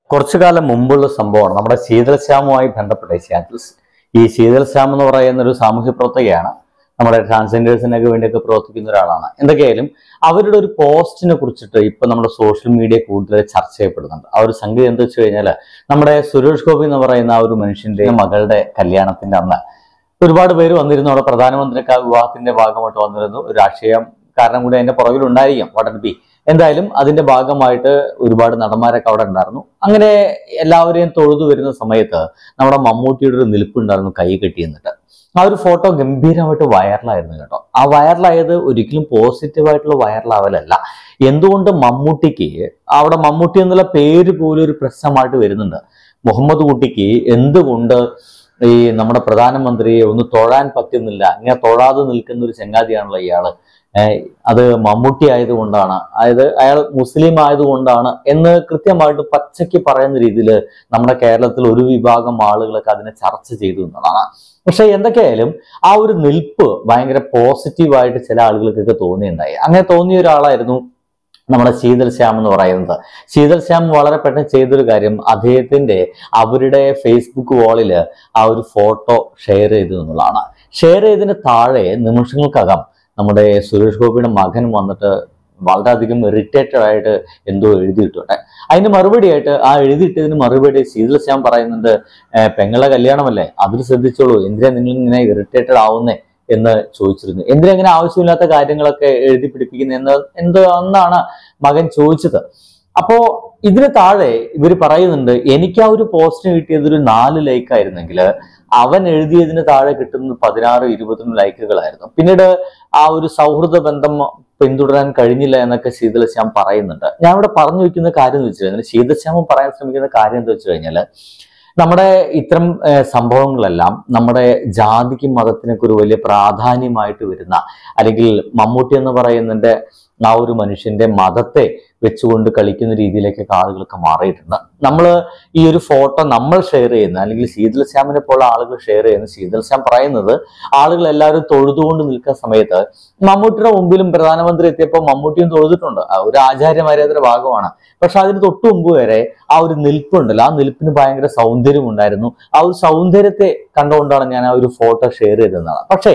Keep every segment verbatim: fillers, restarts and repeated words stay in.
കുറച്ചു കാലം മുമ്പുള്ള സംഭവമാണ് നമ്മുടെ ശീതൾശ്യാമുമായി ബന്ധപ്പെട്ട ചാനൽസ്. ഈ ശീതൾശ്യാം എന്ന് പറയുന്ന ഒരു സാമൂഹ്യ പ്രവർത്തകയാണ്. നമ്മുടെ ട്രാൻസ്ജെൻഡേഴ്സിനൊക്കെ വേണ്ടിയൊക്കെ പ്രവർത്തിക്കുന്ന ഒരാളാണ്. എന്തൊക്കെയായാലും അവരുടെ ഒരു പോസ്റ്റിനെ കുറിച്ചിട്ട് ഇപ്പൊ നമ്മുടെ സോഷ്യൽ മീഡിയ കൂടുതൽ ചർച്ച ചെയ്യപ്പെടുന്നുണ്ട്. ആ ഒരു സംഗതി എന്താ വെച്ച് കഴിഞ്ഞാൽ, നമ്മുടെ സുരേഷ് ഗോപി എന്ന് പറയുന്ന ആ ഒരു മനുഷ്യന്റെ മകളുടെ കല്യാണത്തിന്റെ അന്ന് ഒരുപാട് പേര് വന്നിരുന്നു. അവിടെ പ്രധാനമന്ത്രിക്ക് ആ വിവാഹത്തിന്റെ ഭാഗമായിട്ട് വന്നിരുന്നു. രാഷ്ട്രീയം കാരണം കൂടി അതിന്റെ പുറകിലുണ്ടായിരിക്കാം, വടൻ ബി എന്തായാലും അതിന്റെ ഭാഗമായിട്ട് ഒരുപാട് നടന്മാരൊക്കെ അവിടെ ഉണ്ടായിരുന്നു. അങ്ങനെ എല്ലാവരെയും തൊഴുതു വരുന്ന സമയത്ത് നമ്മുടെ മമ്മൂട്ടിയുടെ ഒരു നിൽപ്പുണ്ടായിരുന്നു, കൈ കെട്ടി എന്നിട്ട്. ആ ഒരു ഫോട്ടോ ഗംഭീരമായിട്ട് വൈറലായിരുന്നു കേട്ടോ. ആ വൈറലായത് ഒരിക്കലും പോസിറ്റീവായിട്ടുള്ള വൈറലാവലല്ല. എന്തുകൊണ്ട് മമ്മൂട്ടിക്ക് അവിടെ മമ്മൂട്ടി എന്നുള്ള പേര് പോലും ഒരു പ്രശ്നമായിട്ട് വരുന്നുണ്ട്. മുഹമ്മദ് കുട്ടിക്ക് എന്തുകൊണ്ട് ഈ നമ്മുടെ പ്രധാനമന്ത്രിയെ ഒന്ന് തൊഴാൻ പറ്റുന്നില്ല, ഇങ്ങനെ തൊഴാതെ നിൽക്കുന്ന ഒരു ചങ്ങാതിയാണല്ലോ ഇയാള്. അത് മമ്മൂട്ടി ആയതുകൊണ്ടാണ്, അതായത് അയാൾ മുസ്ലിം ആയതുകൊണ്ടാണ് എന്ന് കൃത്യമായിട്ട് പച്ചയ്ക്ക് പറയുന്ന രീതിയിൽ നമ്മുടെ കേരളത്തിൽ ഒരു വിഭാഗം ആളുകളൊക്കെ അതിനെ ചർച്ച ചെയ്തു എന്നതാണ്. പക്ഷെ എന്തൊക്കെയായാലും ആ ഒരു നിൽപ്പ് ഭയങ്കര പോസിറ്റീവായിട്ട് ചില ആളുകൾക്കൊക്കെ തോന്നിയുണ്ടായി. അങ്ങനെ തോന്നിയ ഒരാളായിരുന്നു നമ്മുടെ ശീതൾശ്യാം എന്ന് പറയുന്നത്. ശീതൾശ്യാം വളരെ പെട്ടെന്ന് ചെയ്തൊരു കാര്യം, അദ്ദേഹത്തിന്റെ അവരുടെ ഫേസ്ബുക്ക് വാളില് ആ ഒരു ഫോട്ടോ ഷെയർ ചെയ്തു എന്നുള്ളതാണ്. ഷെയർ ചെയ്തതിന് താഴെ നിമിഷങ്ങൾക്കകം നമ്മുടെ സുരേഷ് ഗോപിയുടെ മകൻ വന്നിട്ട് വളരെയധികം ഇറിറ്റേറ്റഡ് ആയിട്ട് എന്തോ എഴുതിയിട്ടുണ്ട്. അതിന് മറുപടിയായിട്ട് ആ എഴുതിയിട്ടതിന് മറുപടി ശീതൾശ്യാം പറയുന്നുണ്ട്, പെങ്ങളെ കല്യാണമല്ലേ, അതിൽ ശ്രദ്ധിച്ചോളൂ, എന്തിനാ നിങ്ങൾ ഇങ്ങനെ ഇറിറ്റേറ്റഡ് ആവുന്നേ എന്ന് ചോദിച്ചിരുന്നു. എന്തിനാ ഇങ്ങനെ ആവശ്യമില്ലാത്ത കാര്യങ്ങളൊക്കെ എഴുതി പിടിപ്പിക്കുന്ന എന്ന് എന്തോ എന്നാണ് മകൻ ചോദിച്ചത്. അപ്പോ ഇതിന് താഴെ ഇവർ പറയുന്നുണ്ട്, എനിക്ക് ആ ഒരു പോസ്റ്റിന് കിട്ടിയത് ഒരു നാല് ലൈക്ക് ആയിരുന്നെങ്കിൽ അവൻ എഴുതിയതിന് താഴെ കിട്ടുന്നത് പതിനാറ് ഇരുപതിനും ലൈക്കുകളായിരുന്നു. പിന്നീട് ആ ഒരു സൗഹൃദ ബന്ധം പിന്തുടരാൻ കഴിഞ്ഞില്ല എന്നൊക്കെ ശീതൾശ്യാം പറയുന്നുണ്ട്. ഞാൻ ഇവിടെ പറഞ്ഞു വെക്കുന്ന കാര്യം എന്ന് വെച്ച് കഴിഞ്ഞാൽ, ശീതൾശ്യാമം പറയാൻ ശ്രമിക്കുന്ന കാര്യം എന്താ വെച്ച് കഴിഞ്ഞാൽ, നമ്മുടെ ഇത്തരം സംഭവങ്ങളെല്ലാം നമ്മുടെ ജാതിക്കും മതത്തിനൊക്കെ ഒരു വലിയ പ്രാധാന്യമായിട്ട് വരുന്ന, അല്ലെങ്കിൽ മമ്മൂട്ടി എന്ന് പറയുന്നതിന്റെ ആ ഒരു മനുഷ്യന്റെ മതത്തെ വെച്ചുകൊണ്ട് കളിക്കുന്ന രീതിയിലേക്കൊക്കെ ആളുകളൊക്കെ മാറിയിട്ടുണ്ട്. നമ്മൾ ഈ ഒരു ഫോട്ടോ നമ്മൾ ഷെയർ ചെയ്യുന്ന, അല്ലെങ്കിൽ ശീതൾശ്യാമിനെ പോലെ ആളുകൾ ഷെയർ ചെയ്യുന്ന, ശീതൾശ്യാം പറയുന്നത് ആളുകൾ എല്ലാവരും തൊഴുതുകൊണ്ട് നിൽക്കുന്ന സമയത്ത് മമ്മൂട്ടിയുടെ മുമ്പിലും പ്രധാനമന്ത്രി എത്തിയപ്പോൾ മമ്മൂട്ടിയും തൊഴുതിട്ടുണ്ട്. ആ ഒരു ആചാര്യമര്യാദയുടെ ഭാഗമാണ്. പക്ഷെ അതിന് തൊട്ടു മുമ്പ് വരെ ആ ഒരു നിൽപ്പുണ്ടല്ലോ, ആ നിൽപ്പിന് ഭയങ്കര സൗന്ദര്യം ഉണ്ടായിരുന്നു. ആ ഒരു സൗന്ദര്യത്തെ കണ്ടുകൊണ്ടാണ് ഞാൻ ആ ഒരു ഫോട്ടോ ഷെയർ ചെയ്തതെന്നാണ്. പക്ഷേ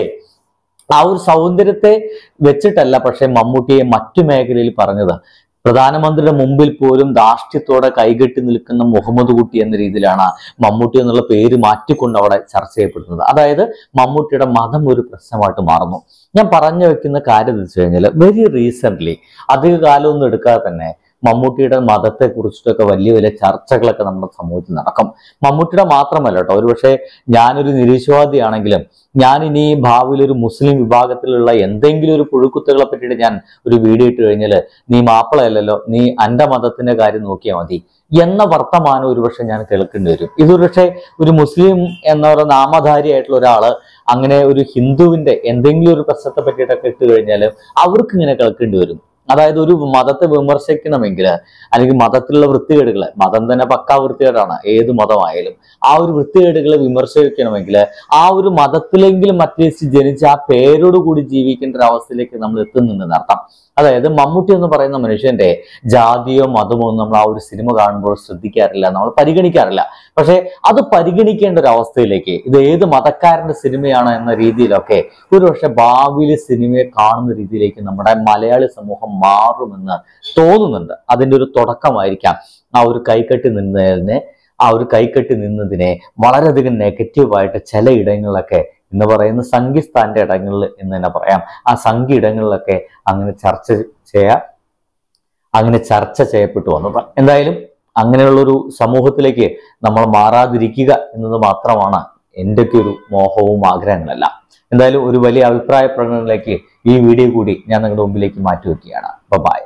ആ ഒരു സൗന്ദര്യത്തെ വെച്ചിട്ടല്ല പക്ഷെ മമ്മൂട്ടിയെ മറ്റു മേഖലയിൽ പറഞ്ഞത്. പ്രധാനമന്ത്രിയുടെ മുമ്പിൽ പോലും ധാർഷ്ട്യത്തോടെ കൈകെട്ടി നിൽക്കുന്ന മുഹമ്മദ് കുട്ടി എന്ന രീതിയിലാണ് മമ്മൂട്ടി എന്നുള്ള പേര് മാറ്റിക്കൊണ്ട് അവിടെ ചർച്ച ചെയ്യപ്പെടുന്നത്. അതായത് മമ്മൂട്ടിയുടെ മതം ഒരു പ്രശ്നമായിട്ട് മാറുന്നു. ഞാൻ പറഞ്ഞു വെക്കുന്ന കാര്യം എന്ന് വെച്ച് കഴിഞ്ഞാൽ, വെരി റീസെന്റ് അധിക കാലമൊന്നും എടുക്കാതെ തന്നെ മമ്മൂട്ടിയുടെ മതത്തെ കുറിച്ചിട്ടൊക്കെ വലിയ വലിയ ചർച്ചകളൊക്കെ നമ്മുടെ സമൂഹത്തിൽ നടക്കും. മമ്മൂട്ടിയുടെ മാത്രമല്ല കേട്ടോ, ഒരുപക്ഷെ ഞാനൊരു നിരീശ്വരവാദിയാണെങ്കിലും ഞാൻ ഇനി ഭാവിയിൽ ഒരു മുസ്ലിം വിഭാഗത്തിലുള്ള എന്തെങ്കിലും ഒരു പുഴുക്കുത്തുകളെ പറ്റിയിട്ട് ഞാൻ ഒരു വീഡിയോ ഇട്ട് കഴിഞ്ഞാൽ, നീ മാപ്പിളയല്ലല്ലോ, നീ എൻ്റെ മതത്തിന്റെ കാര്യം നോക്കിയാൽ മതി എന്ന വർത്തമാനം ഒരുപക്ഷെ ഞാൻ കേൾക്കേണ്ടി വരും. ഇതൊരുപക്ഷെ ഒരു മുസ്ലിം എന്ന ഒരു നാമധാരിയായിട്ടുള്ള ഒരാള് അങ്ങനെ ഒരു ഹിന്ദുവിന്റെ എന്തെങ്കിലും ഒരു പ്രശ്നത്തെ പറ്റിയിട്ടൊക്കെ ഇട്ട് കഴിഞ്ഞാൽ അവർക്ക് ഇങ്ങനെ കേൾക്കേണ്ടി വരും. അതായത് ഒരു മതത്തെ വിമർശിക്കണമെങ്കിൽ, അല്ലെങ്കിൽ മതത്തിലുള്ള വൃത്തികേടുകളെ, മതം തന്നെ പക്കാ വൃത്തികേടാണ് ഏത് മതമായാലും, ആ ഒരു വൃത്തികേടുകളെ വിമർശിക്കണമെങ്കിൽ ആ ഒരു മതത്തിലെങ്കിലും അറ്റ്ലീസ്റ്റ് ജനിച്ച് ആ പേരോട് കൂടി ജീവിക്കേണ്ട ഒരു അവസ്ഥയിലേക്ക് നമ്മൾ എത്തുന്നുണ്ടെന്ന് അർത്ഥം. അതായത് മമ്മൂട്ടി എന്ന് പറയുന്ന മനുഷ്യന്റെ ജാതിയോ മതമോ നമ്മൾ ആ ഒരു സിനിമ കാണുമ്പോൾ ശ്രദ്ധിക്കാറില്ല, നമ്മൾ പരിഗണിക്കാറില്ല. പക്ഷെ അത് പരിഗണിക്കേണ്ട ഒരു അവസ്ഥയിലേക്ക്, ഇത് ഏത് മതക്കാരന്റെ സിനിമയാണ് എന്ന രീതിയിലൊക്കെ ഒരുപക്ഷെ ഭാവിയിൽ സിനിമയെ കാണുന്ന രീതിയിലേക്ക് നമ്മുടെ മലയാളി സമൂഹം മാറുമെന്ന് തോന്നുന്നുണ്ട്. അതിൻ്റെ ഒരു തുടക്കമായിരിക്കാം ആ ഒരു കൈകെട്ടി നിന്നതിനെ ആ ഒരു കൈകെട്ടി നിന്നതിനെ വളരെയധികം നെഗറ്റീവായിട്ട് ചില ഇടങ്ങളിലൊക്കെ എന്ന് പറയുന്ന സംഘിസ്ഥാന്റെ ഇടങ്ങളിൽ എന്ന് തന്നെ പറയാം, ആ സംഘി ഇടങ്ങളിലൊക്കെ അങ്ങനെ ചർച്ച ചെയ്യാ അങ്ങനെ ചർച്ച ചെയ്യപ്പെട്ടു വന്നത്. എന്തായാലും അങ്ങനെയുള്ളൊരു സമൂഹത്തിലേക്ക് നമ്മൾ മാറാതിരിക്കുക എന്നത് മാത്രമാണ് എൻ്റെയൊക്കെ ഒരു മോഹവും ആഗ്രഹങ്ങളല്ല. എന്തായാലും ഒരു വലിയ അഭിപ്രായ പ്രകടനത്തിലേക്ക് ഈ വീഡിയോ കൂടി ഞാൻ നിങ്ങളുടെ മുമ്പിലേക്ക് മാറ്റി വയ്ക്കുകയാണ്. ബൈ.